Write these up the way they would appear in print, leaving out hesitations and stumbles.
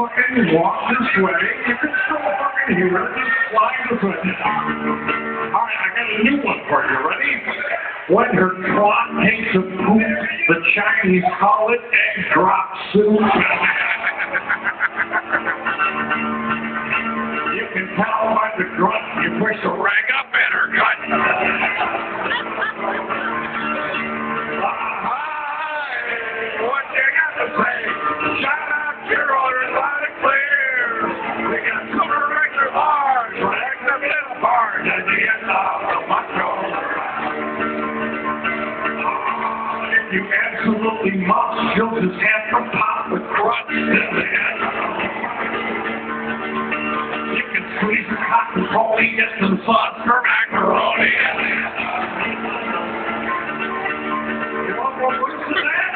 fucking walk this way. You can still fucking hear it. Just slide this way. Alright, I got a new one for you. Ready? When her twat takes a poop, the Chinese call it egg drop soup. You can tell by the grunt you push the rag up in her gut. What you got to say? Shout out your orders loud and clear. We got some regular bars, rags and little bars at the end of the macho. If you absolutely must, she'll just have to pop the crutch in the end. You can squeeze the cotton pony, get some sauce for macaroni. You want more words than that?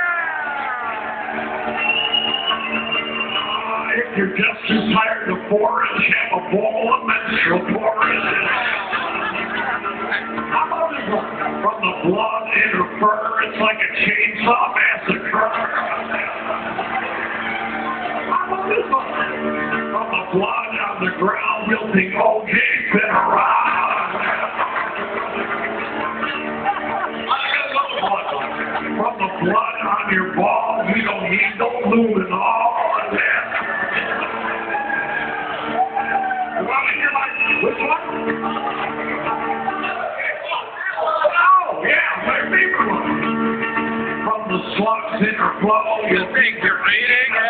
If you're just too tired to forage, have a bowl of menstrual porridge. How about this one? From the blood in her fur, it's like a chainsaw massacre. How about this one? From the blood on the ground, you'll think OJ's been around. I got another one. From the blood on your balls, you don't need no luminol. Which one? Oh, yeah, my favorite one. From the slugs in her flow, you think you're eating